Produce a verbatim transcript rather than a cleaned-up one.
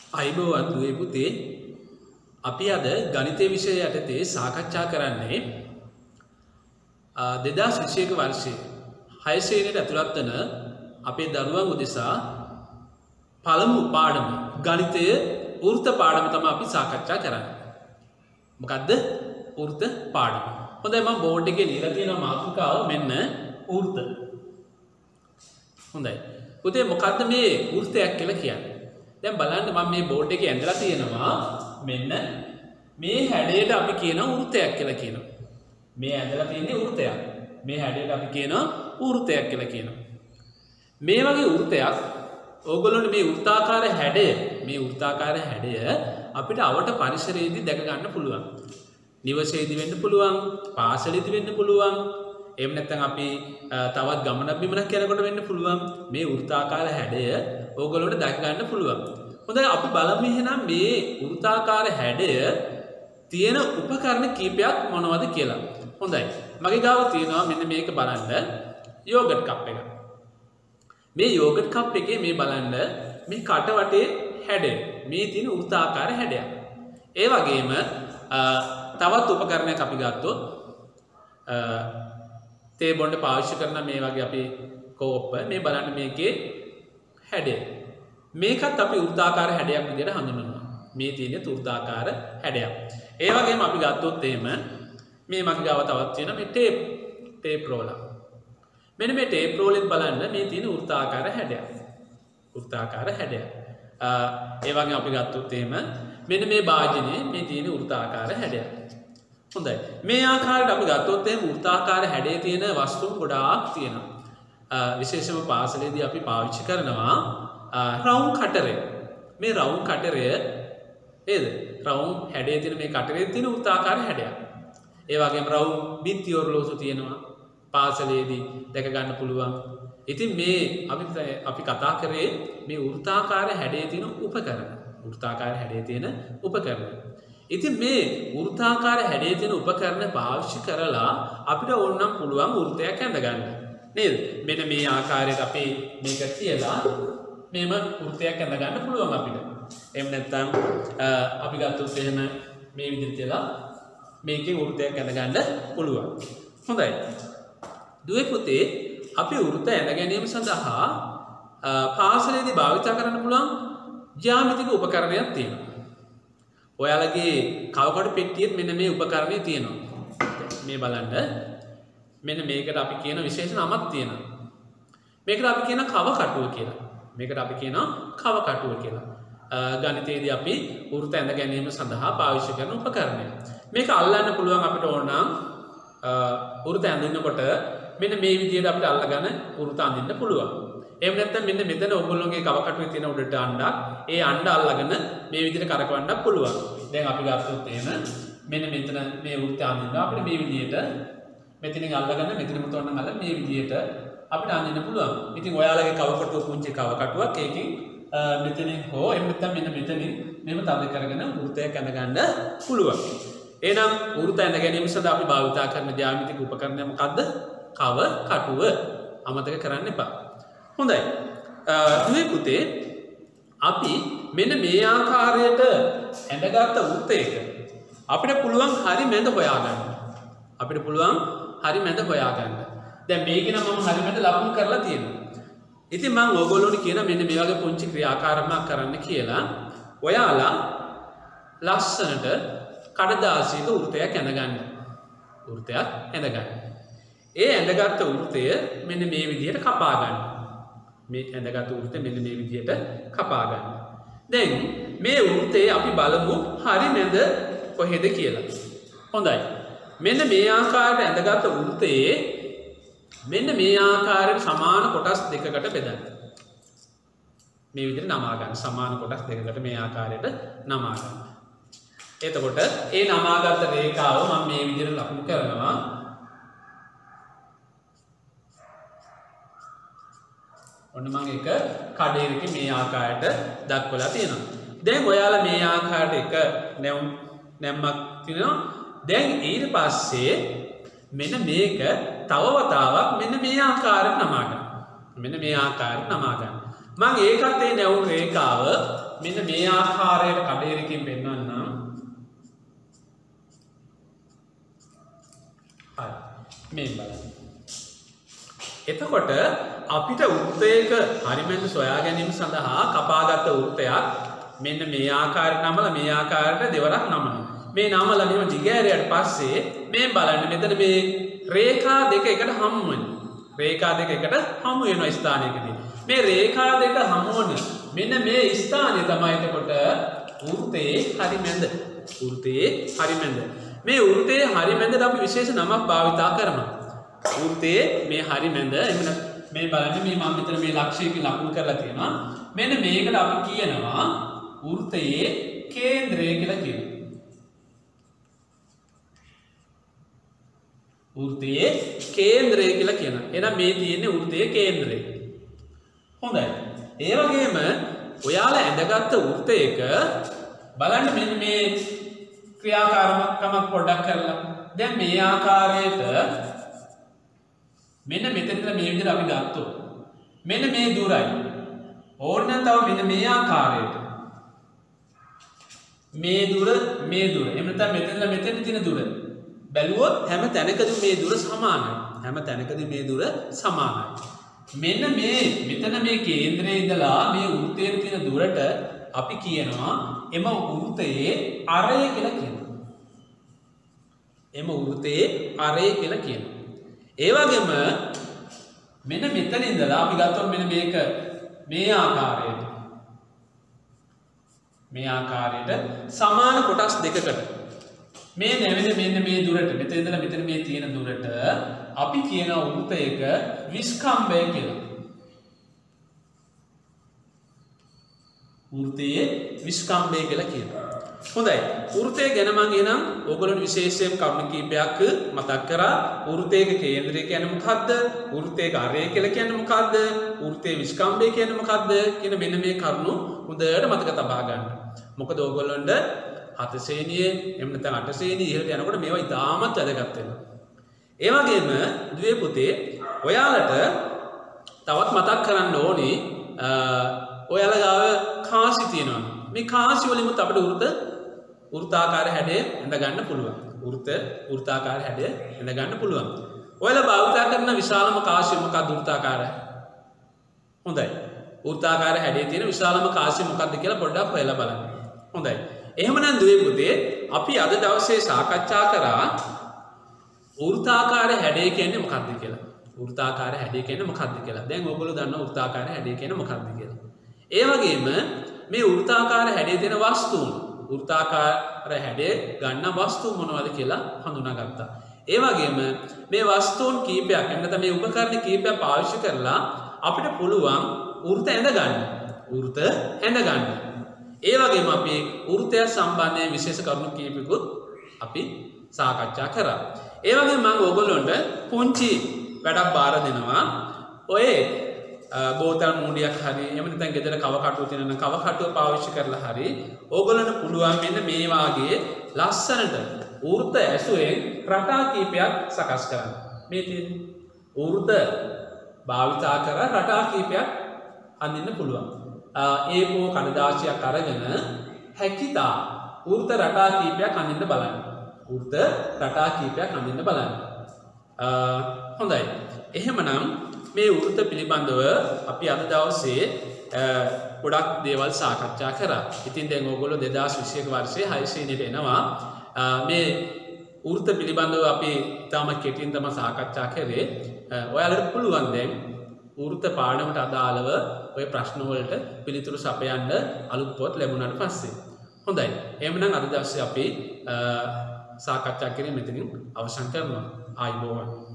අයිබෝවන් දුවේ පුතේ අපි අද ගණිතය විෂය යටතේ සාකච්ඡා කරන්නේ දෙදාස් විසිඑක වර්ෂයේ හය ශ්‍රේණියට ඇතුළත් වන අපේ දරුවන් උදෙසා පළමු පාඩම ගණිතය වෘත්ත පාඩම තමයි අපි සාකච්ඡා කරන්නේ. මොකද්ද? වෘත්ත පාඩම. හොඳයි මම බෝඩ් එකේ ලියලා තියෙන මාතෘකාව මෙන්න වෘත්ත. හොඳයි. පුතේ මොකද්ද මේ වෘත්තයක් කියලා කියන්නේ? දැන් බලන්න මම මේ බෝඩ් එකේ ඇඳලා තියෙනවා මෙන්න මේ හැඩයට අපි කියනවා වෘත්තයක් කියලා කියනවා. මේ ඇඳලා තියෙන්නේ වෘත්තයක්. මේ හැඩයට අපි කියනවා වෘත්තයක් කියලා කියනවා. මේ වගේ වෘත්තයක් ඕගොල්ලෝනේ මේ වෘත්තාකාර හැඩය මේ වෘත්තාකාර හැඩය අපිට අවට පරිසරයේදී දැක ගන්න පුළුවන්. නිවසේදී වෙන්න පුළුවන්, පාසලේදී වෙන්න පුළුවන්. එහෙම නැත්නම් අපි තවත් ගමනක් බිමනක් යනකොට වෙන්න පුළුවන්. මේ වෘත්තාකාර හැඩය ඕගොල්ලෝට දැක ගන්න පුළුවන්. හොඳයි අපි බලමු එහෙනම් මේ වෘත්තාකාර හැඩය තියෙන උපකරණ කීපයක් මොනවද කියලා. හොඳයි. මගේ ගාව තියෙනවා මෙන්න මේක බලන්න යෝගට් කප් එක. මේ යෝගට් කප් එකේ මේ බලන්න මේ කට වටේ හැඩය. මේ තියෙන වෘත්තාකාර හැඩයක්. ඒ වගේම තවත් උපකරණයක් අපි ගත්තොත් තේ බොන්න පාවිච්චි කරන මේ වගේ අපි කෝප්ප මේ බලන්න මේකේ හැඩය. මේකත් අපි වෘත්තාකාර හැඩයක් විදිහට හඳුන්වනවා. මේ තියෙන වෘත්තාකාර හැඩයක්. ඒ වගේම අපි ගත්තොත් එහෙම මේ මගේ ගාව තවත් තියෙන මේ ටේප් ටේප් රෝලර්. මෙන්න මේ ටේප් රෝලෙත් බලන්න මේ තියෙන වෘත්තාකාර හැඩයක්. වෘත්තාකාර හැඩයක්. ඒ වගේම අපි ගත්තොත් එහෙම මෙන්න මේ භාජනයේ මේ තියෙන වෘත්තාකාර හැඩයක්. හොඳයි. මේ ආකාරයට අපි ගත්තොත් එහෙම වෘත්තාකාර හැඩයේ තියෙන වස්තුන් ගොඩාක් තියෙනවා. විශේෂයෙන්ම පාසලේදී අපි පාවිච්චි කරනවා රවුම් කටරය. මේ රවුම් කටරය නේද? රවුම් හැඩයේ තියෙන මේ කටරේ තියෙන වෘත්තාකාර හැඩයක්. ඒ වගේම රවුම් බිත්ති ඔරලෝසු තියෙනවා. පාසලේදී දැක ගන්න පුළුවන්. ඉතින් මේ අපි අපි කතා කරේ මේ වෘත්තාකාර හැඩයේ තියෙන උපකරණ. වෘත්තාකාර හැඩයේ තියෙන උපකරණ. ඉතින් මේ වෘත්තාකාර හැඩයේ තියෙන උපකරණ පාවිච්චි කරලා අපිට ඕනනම් පුළුවන් වෘත්තයක් ඇඳ ගන්න. නේද? මෙන්න මේ ආකාරයට අපි මේක තියලා මේම වෘත්තයක් ඇඳ ගන්න පුළුවන් අපිට. එහෙම නැත්නම් අපි ගත්තොත් එහෙම මේ විදිහට තියලා මේකේ වෘත්තයක් ඇඳ ගන්න පුළුවන්. හොඳයි. දුවේ පුතේ අපි වෘත්ත ඇඳ ගැනීම සඳහා පාසලේදී භාවිත කරන්න පුළුවන් ජ්‍යාමිතික උපකරණයක් තියෙනවා. ඔයාලගේ කවකට පෙට්ටියෙත් මෙන්න මේ උපකරණය තියෙනවා. මේ බලන්න. මෙන්න මේකට අපි කියන විශේෂ නමක් තියෙනවා. මේකට අපි කියන කව කටුව කියලා. මේකට අපි කියනවා කව කටුව කියලා. ගණිතයේදී අපි වෘත්ත ඇඳ ගැනීම සඳහා පාවිච්චි කරන උපකරණය. මේක අල්ලන්න පුළුවන් අපිට ඕන නම් වෘත්ත ඇඳිනකොට මෙන්න මේ විදිහට අපිට අල්ලගෙන වෘත්ත අඳින්න පුළුවන්. එහෙම නැත්නම් මෙන්න මෙතන ඔයගොල්ලෝගේ කව කටුවේ තියෙන උඩට අණ්ඩක් ඒ අණ්ඩ අල්ලගෙන මේ විදිහට කරකවන්න පුළුවන්. දැන් අපි ගත්තොත් එහෙම මෙන්න මෙතන මේ වෘත්ත අඳින්න අපිට මේ විදිහට මෙතනින් අල්ලගෙන මෙතනම තෝරන අල්ල මේ විදිහට අපිට අඳින්න පුළුවන්. ඉතින් ඔයාලගේ කව කටුව පුංචි කව කටුවක් ඒකෙන් මෙතනින් හෝ එහෙම නැත්නම් මෙන්න මෙතනින් මෙහෙම තද කරගෙන වෘත්තයක් ඇඳ ගන්න පුළුවන්. එහෙනම් වෘත්ත ඇඳ ගැනීම සඳහා අපි භාවිත කරන ජ්‍යාමිතික උපකරණය මොකද්ද? කව කටුව. අමතක කරන්න එපා. හොඳයි. දුවේ පුතේ අපි මෙන්න මේ ආකාරයට ඇඳගත් වෘත්තයක අපිට පුළුවන් හරි මැද හොයාගන්න. අපිට පුළුවන් හරි මැද හොයාගන්න. දැන් මේක නම් මම හරි මැද ලකුණු කරලා තියෙනවා. ඉතින් මම ඕගොල්ලෝට කියන මෙන්න මේ වගේ පුංචි ක්‍රියාකාරකමක් කරන්න කියලා ඔයාලා ලස්සනට කඩදාසියක වෘත්තයක් ඇඳගන්න. වෘත්තයක් ඇඳගන්න. ඒ ඇඳගත් වෘත්තය මෙන්න මේ විදිහට කපා ගන්න. මේ ඇඳගත් වෘත්තය මෙන්න මේ විදිහට කපා ගන්න. දැන් මේ වෘත්තේ අපි බලමු හරි මැද කොහෙද කියලා. හොඳයි. මෙන්න මේ ආකාරයට ඇඳගත් වෘත්තයේ මෙන්න මේ ආකාරයට සමාන කොටස් දෙකකට බෙදන්න. මේ විදිහට නමා ගන්න. සමාන කොටස් දෙකකට මේ ආකාරයට නමා ගන්න. එතකොට ඒ නමාගත් රේඛාව මම මේ විදිහට ලකුණු කරනවා. ඔන්න මම එක කඩේක මේ ආකාරයට දක්වලා තියෙනවා. දැන් ඔයාලා මේ ආකාරයට එක නැවුම් නැම්මක් තියෙනවා. දැන් ඊට පස්සේ මෙන්න මේක තව වතාවක් මෙන්න මේ ආකාරයට නමා ගන්න. මෙන්න මේ ආකාරයට නමා ගන්න. මම ඒකත් ඒ නැවුම් රේඛාව මෙන්න මේ ආකාරයට කඩේරකින් පෙන්වන්නම්. හරි. මේ බලන්න. එතකොට අපිට වෘත්තයක හරිමැද සොයා ගැනීම සඳහා කපාගත් වෘත්තයක් මෙන්න මේ ආකාරයට නමලා මේ ආකාරයට දෙවරක් නමනවා. මේ නමලා මෙහෙම දිගෑරියට පස්සේ මේ බලන්න මෙතන මේ රේඛා දෙක එකට හමු වෙනවා. රේඛා දෙක එකට හමු වෙනවා ස්ථානයකදී. මේ රේඛා දෙක හමු වන මෙන්න මේ ස්ථානය තමයි එතකොට වෘත්තයේ හරිමැද. වෘත්තයේ හරිමැද. මේ වෘත්තයේ හරිමැදට අපි විශේෂ නමක් භාවිතා කරනවා. වෘත්තයේ මේ හරිමැද එහෙම මේ බලන්න මේ මම මෙතන මේ ලක්ෂයකින් ලකුණු කරලා තියෙනවා. මෙන්න මේකට අපි කියනවා වෘත්තයේ කේන්ද්‍රය කියලා කියනවා. වෘත්තයේ කේන්ද්‍රය කියලා කියනවා. එහෙනම් මේ තියෙන්නේ වෘත්තයේ කේන්ද්‍රය. හොඳයි. ඒ වගේම ඔයාලා ඇඳගත්තු වෘත්තයක බලන්න මෙන්න මේ ක්‍රියාකාරකමක් පොඩ්ඩක් කරලා. දැන් මේ ආකාරයට මෙන්න මෙතන ඉඳලා මේ විදිහට අපි ගත්තොත් මෙන්න මේ දුරයි. ඕනනම් තව මෙන්න මේ ආකාරයට මේ දුර මේ දුර. එහෙම නැත්නම් මෙතන ඉඳලා මෙතන තියෙන දුර. බැලුවොත් හැම තැනකදී මේ දුර සමානයි. හැම තැනකදී මේ දුර සමානයි. මෙන්න මේ මෙතන මේ කේන්ද්‍රයේ ඉඳලා මේ වෘත්තයේ තියෙන දුරට අපි කියනවා එම වෘත්තයේ අරය කියලා කියනවා. එම වෘත්තයේ අරය කියලා කියනවා. ඒ වගේම මෙන්න මෙතන ඉඳලා අපි ගත්තොත් මෙන්න මේක මේ ආකාරයට මේ ආකාරයට සමාන කොටස් දෙකකට මේ නැවෙන මෙන්න මේ දුරට මෙතන ඉඳලා මෙතන මේ තියෙන දුරට අපි කියන වෘත්තයක විස්කම්භය කියලා. වෘත්තයේ විස්කම්භය කියලා කියනවා. හොඳයි. වෘත්තය ගැන මම එනම් ඕගොල්ලන්ට විශේෂයෙන් කරුණු කීපයක් මතක් කරා. වෘත්තයක කේන්ද්‍රය කියන්නේ මොකද්ද? වෘත්තයක අරය කියලා කියන්නේ මොකද්ද? වෘත්තයේ විස්කම්භය කියන්නේ මොකද්ද? කියන මෙන්න මේ කරුණු හොඳට මතක තබා ගන්න. මොකද ඕගොල්ලන්ට හත ශ්‍රේණියේ එහෙම නැත්නම් අට ශ්‍රේණියේ ඉහළට යනකොට මේවා ඉතාමත් වැදගත් වෙනවා. ඒ වගේම දුවේ පුතේ ඔයාලට තවත් මතක් කරන්න ඕනේ ඔයාලා ගාව කාසි තියෙනවා. මේ කාසි වලින්මුත් අපිට වෘත්ත වෘත්තාකාර හැඩය ඇඳ ගන්න පුළුවන්. වෘත්ත වෘත්තාකාර හැඩය ඇඳ ගන්න පුළුවන්. ඔයාලා භාවිත කරන විශාලම කාසිය මොකක්ද වෘත්තාකාර? හොඳයි. වෘත්තාකාර හැඩයේ තියෙන විශාලම කාසිය මොකක්ද කියලා පොඩ්ඩක් හොයලා බලන්න. හොඳයි. එහෙමනම් දුවේ පුතේ අපි අද දවසේ සාකච්ඡා කරා වෘත්තාකාර හැඩය කියන්නේ මොකක්ද කියලා. වෘත්තාකාර හැඩය කියන්නේ මොකක්ද කියලා. දැන් ඔයගොල්ලෝ දන්නවා වෘත්තාකාර හැඩය කියන්නේ මොකක්ද කියලා. ඒ වගේම මේ වෘත්තාකාර හැඩයේ තියෙන වස්තුන් වෘත්තාකාර හැඩය ගන්න වස්තු මොනවද කියලා හඳුනාගත්තා. ඒ වගේම මේ වස්තුන් කීපයක් එන්නත මේ උපකරණ කීපයක් පාවිච්චි කරලා අපිට පුළුවන් වෘත්ත ඇඳ ගන්න. වෘත්ත ඇඳ ගන්න. ඒ වගේම අපි වෘත්තය සම්බන්ධයෙන් විශේෂ කරුණු කීපයකුත් අපි සාකච්ඡා කරා. ඒ වගේම මම ඕගොල්ලන්ට පුංචි වැඩක් බාර දෙනවා. ඔය බෝතල් මූඩියක් හරි එහෙම නැත්නම් ගෙදර කව කටුව තියෙන කව කටුව පාවිච්චි කරලා හරි ඕගොල්ලන්ට පුළුවන් මෙන්න මේ වාගේ ලස්සනට වෘත්ත ඇසුරෙන් රටා කීපයක් සකස් කරන්න. මේ තියෙන වෘත්ත භාවිතා කර රටා කීපයක් අඳින්න පුළුවන්. ඒකෝ කඩදාසියක් අරගෙන හැකිතා වෘත්ත රටා කීපයක් අඳින්න බලන්න. වෘත්ත රටා කීපයක් අඳින්න බලන්න. හොඳයි. එහෙමනම් මේ වෘත්ත පිළිබඳව අපි අද දවසේ ගොඩක් දේවල් සාකච්ඡා කරා. ඉතින් දැන් ඕගොල්ලෝ දෙදාස් විසියක වර්ෂයේ හය ශ්‍රේණියට එනවා. මේ වෘත්ත පිළිබඳව අපි තාම කෙටියෙන් තමයි සාකච්ඡා කරේ. ඔයාලට පුළුවන් දැන් වෘත්ත පාඩමට අදාළව ඔය ප්‍රශ්න වලට පිළිතුරු සපයන්න අලුත් පොත් ලැබුණාට පස්සේ. හොඳයි. එහෙමනම් අද දවසේ අපි සාකච්ඡා කිරීම මෙතනින් අවසන් කරනවා. ආයුබෝවන්.